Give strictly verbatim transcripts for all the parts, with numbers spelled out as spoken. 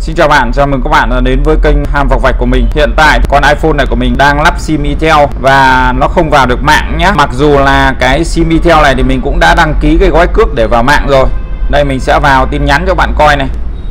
Xin chào bạn, chào mừng các bạn đã đến với kênh Ham Vọc Vạch của mình. Hiện tại con iPhone này của mình đang lắp sim Itel và nó không vào được mạng nhé. Mặc dù là cái sim Itel này thì mình cũng đã đăng ký cái gói cước để vào mạng rồi. Đây mình sẽ vào tin nhắn cho bạn coi này.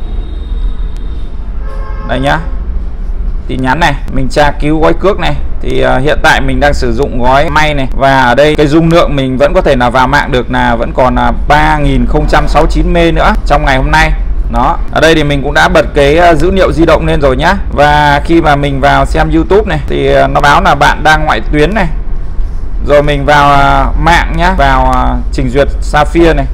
Đây nhá. Tin nhắn này, mình tra cứu gói cước này. Thì uh, hiện tại mình đang sử dụng gói may này. Và ở đây cái dung lượng mình vẫn có thể là vào mạng được là vẫn còn là ba nghìn không trăm sáu mươi chín mê nữa trong ngày hôm nay. Đó, ở đây thì mình cũng đã bật cái dữ liệu di động lên rồi nhá. Và khi mà mình vào xem YouTube này thì nó báo là bạn đang ngoại tuyến này. Rồi mình vào mạng nhá, vào trình duyệt Sapphire này.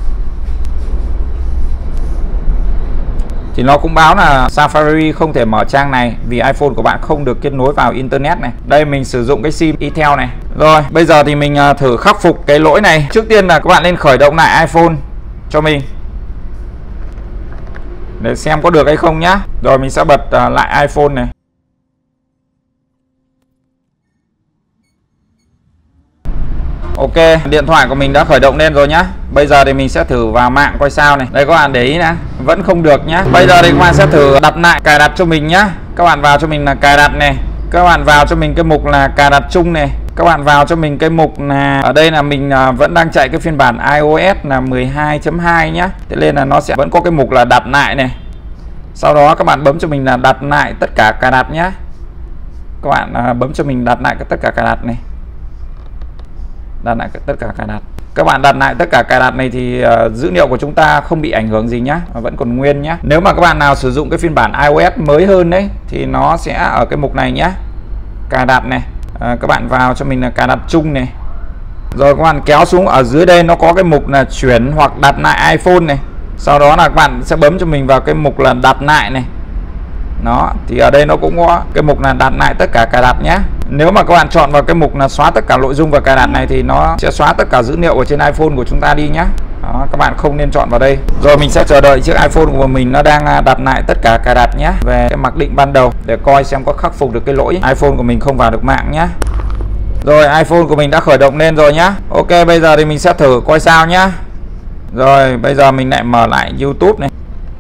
Thì nó cũng báo là Safari không thể mở trang này vì iPhone của bạn không được kết nối vào Internet này. Đây mình sử dụng cái sim Itel này. Rồi, bây giờ thì mình thử khắc phục cái lỗi này. Trước tiên là các bạn nên khởi động lại iPhone cho mình để xem có được hay không nhá. Rồi mình sẽ bật uh, lại iPhone này. Ok, điện thoại của mình đã khởi động lên rồi nhá. Bây giờ thì mình sẽ thử vào mạng coi sao này. Đây các bạn để ý nè, vẫn không được nhá. Bây giờ thì các bạn sẽ thử đặt lại cài đặt cho mình nhá. Các bạn vào cho mình là cài đặt này. Các bạn vào cho mình cái mục là cài đặt chung này. Các bạn vào cho mình cái mục là ở đây là mình vẫn đang chạy cái phiên bản iOS là mười hai chấm hai nhá. Thế nên là nó sẽ vẫn có cái mục là đặt lại này. Sau đó các bạn bấm cho mình là đặt lại tất cả cài đặt nhá. Các bạn bấm cho mình đặt lại tất cả cài đặt này. Đặt lại tất cả cài đặt. Các bạn đặt lại tất cả cài đặt này thì uh, dữ liệu của chúng ta không bị ảnh hưởng gì nhá, vẫn còn nguyên nhá. Nếu mà các bạn nào sử dụng cái phiên bản iOS mới hơn đấy thì nó sẽ ở cái mục này nhá. Cài đặt này. À, các bạn vào cho mình là cài đặt chung này. Rồi các bạn kéo xuống ở dưới đây nó có cái mục là chuyển hoặc đặt lại iPhone này. Sau đó là các bạn sẽ bấm cho mình vào cái mục là đặt lại này. Đó, thì ở đây nó cũng có cái mục là đặt lại tất cả cài đặt nhé. Nếu mà các bạn chọn vào cái mục là xóa tất cả nội dung và cài đặt này thì nó sẽ xóa tất cả dữ liệu ở trên iPhone của chúng ta đi nhé. Đó, các bạn không nên chọn vào đây. Rồi mình sẽ chờ đợi chiếc iPhone của mình nó đang đặt lại tất cả cài đặt nhé, về cái mặc định ban đầu để coi xem có khắc phục được cái lỗi iPhone của mình không vào được mạng nhé. Rồi iPhone của mình đã khởi động lên rồi nhá. Ok, bây giờ thì mình sẽ thử coi sao nhá. Rồi bây giờ mình lại mở lại YouTube này.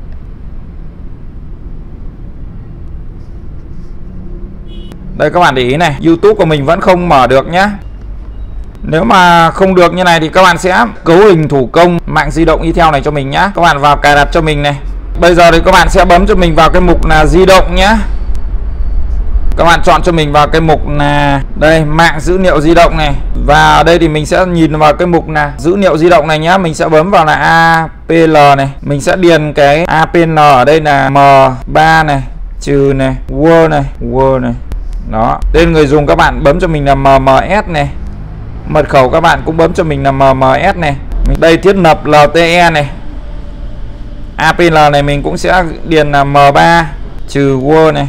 Đây các bạn để ý này, YouTube của mình vẫn không mở được nhá. Nếu mà không được như này thì các bạn sẽ cấu hình thủ công mạng di động Itel này cho mình nhá. Các bạn vào cài đặt cho mình này. Bây giờ thì các bạn sẽ bấm cho mình vào cái mục là di động nhá. Các bạn chọn cho mình vào cái mục là đây, mạng dữ liệu di động này. Và ở đây thì mình sẽ nhìn vào cái mục là dữ liệu di động này nhá. Mình sẽ bấm vào là a pê lờ này. Mình sẽ điền cái a pê lờ ở đây là M ba này, trừ này, Word này, Word này. Đó, tên người dùng các bạn bấm cho mình là em em ét này. Mật khẩu các bạn cũng bấm cho mình là em em ét này. Mình đây thiết lập lờ tê e này. a pê lờ này mình cũng sẽ điền là M ba trừ Word này.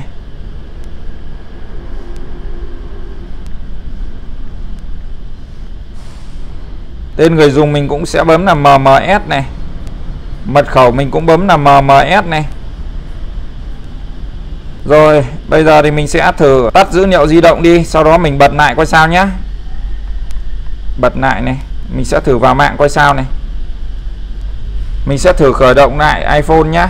Tên người dùng mình cũng sẽ bấm là em em ét này. Mật khẩu mình cũng bấm là em em ét này. Rồi, bây giờ thì mình sẽ thử tắt dữ liệu di động đi, sau đó mình bật lại coi sao nhá. Bật lại này, mình sẽ thử vào mạng coi sao này. Mình sẽ thử khởi động lại iPhone nhá.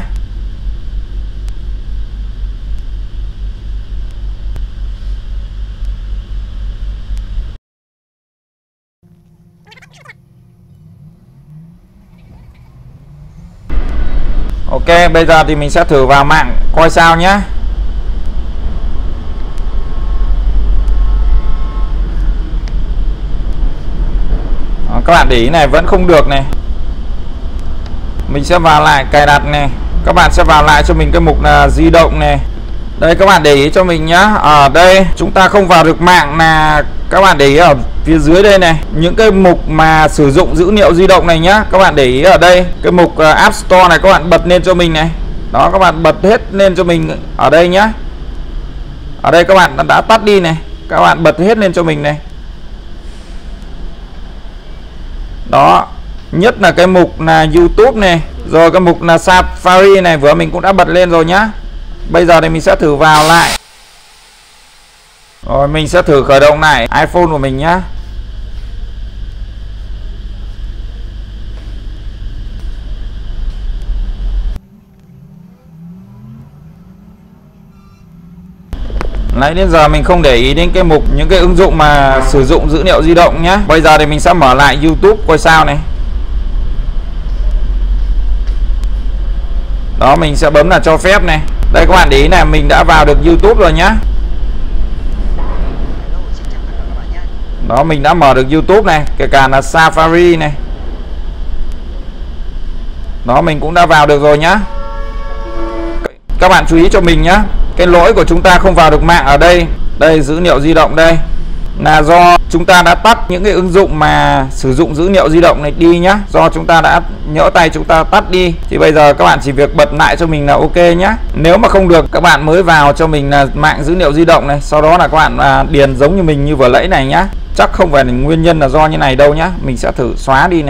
Ok, bây giờ thì mình sẽ thử vào mạng coi sao nhá. Đó, các bạn để ý này, vẫn không được này. Mình sẽ vào lại cài đặt này. Các bạn sẽ vào lại cho mình cái mục là di động này. Đây các bạn để ý cho mình nhá. Ở đây chúng ta không vào được mạng là các bạn để ý ở phía dưới đây này, những cái mục mà sử dụng dữ liệu di động này nhá. Các bạn để ý ở đây, cái mục App Store này các bạn bật lên cho mình này. Đó, các bạn bật hết lên cho mình ở đây nhá. Ở đây các bạn đã tắt đi này, các bạn bật hết lên cho mình này. Đó, nhất là cái mục là YouTube này, rồi cái mục là Safari này vừa mình cũng đã bật lên rồi nhá. Bây giờ thì mình sẽ thử vào lại. Rồi mình sẽ thử khởi động lại iPhone của mình nhá. Lấy đến giờ mình không để ý đến cái mục những cái ứng dụng mà sử dụng dữ liệu di động nhá. Bây giờ thì mình sẽ mở lại YouTube coi sao này. Đó, mình sẽ bấm là cho phép này. Đây các bạn để ý là mình đã vào được YouTube rồi nhá. Đó, mình đã mở được YouTube này, kể cả là Safari này. Đó, mình cũng đã vào được rồi nhá. Các bạn chú ý cho mình nhá. Cái lỗi của chúng ta không vào được mạng ở đây, đây dữ liệu di động đây, là do chúng ta đã tắt những cái ứng dụng mà sử dụng dữ liệu di động này đi nhá. Do chúng ta đã nhỡ tay chúng ta tắt đi. Thì bây giờ các bạn chỉ việc bật lại cho mình là ok nhá. Nếu mà không được, các bạn mới vào cho mình là mạng dữ liệu di động này. Sau đó là các bạn à, điền giống như mình như vừa nãy này nhá. Chắc không phải là nguyên nhân là do như này đâu nhá. Mình sẽ thử xóa đi này.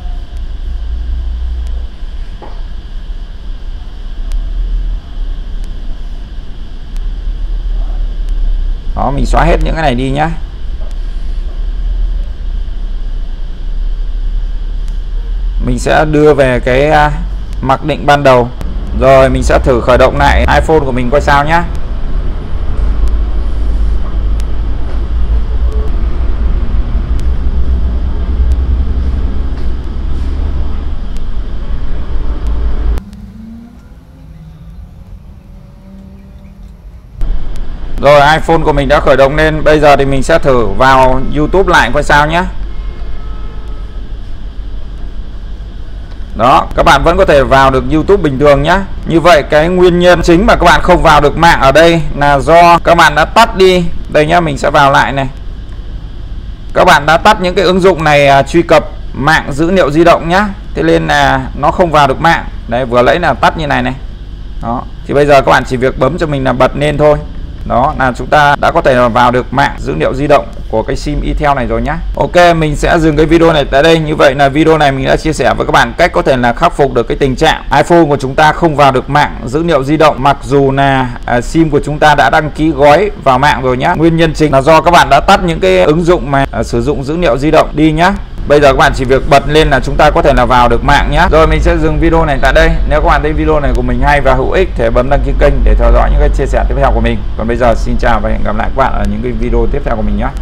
Đó, mình xóa hết những cái này đi nhá. Mình sẽ đưa về cái mặc định ban đầu. Rồi mình sẽ thử khởi động lại iPhone của mình coi sao nhá. Rồi iPhone của mình đã khởi động lên. Bây giờ thì mình sẽ thử vào YouTube lại coi sao nhé. Đó, các bạn vẫn có thể vào được YouTube bình thường nhé. Như vậy cái nguyên nhân chính mà các bạn không vào được mạng ở đây là do các bạn đã tắt đi. Đây nhá, mình sẽ vào lại này. Các bạn đã tắt những cái ứng dụng này à, truy cập mạng dữ liệu di động nhá. Thế nên là nó không vào được mạng. Đấy, vừa lấy là tắt như này này. Đó, thì bây giờ các bạn chỉ việc bấm cho mình là bật lên thôi. Đó là chúng ta đã có thể vào được mạng dữ liệu di động của cái sim e-tel này rồi nhá. Ok, mình sẽ dừng cái video này tại đây. Như vậy là video này mình đã chia sẻ với các bạn cách có thể là khắc phục được cái tình trạng iPhone của chúng ta không vào được mạng dữ liệu di động, mặc dù là à, sim của chúng ta đã đăng ký gói vào mạng rồi nhá. Nguyên nhân chính là do các bạn đã tắt những cái ứng dụng mà à, sử dụng dữ liệu di động đi nhá. Bây giờ các bạn chỉ việc bật lên là chúng ta có thể là vào được mạng nhé. Rồi mình sẽ dừng video này tại đây. Nếu các bạn thấy video này của mình hay và hữu ích thì bấm đăng ký kênh để theo dõi những cái chia sẻ tiếp theo của mình. Còn bây giờ xin chào và hẹn gặp lại các bạn ở những cái video tiếp theo của mình nhé.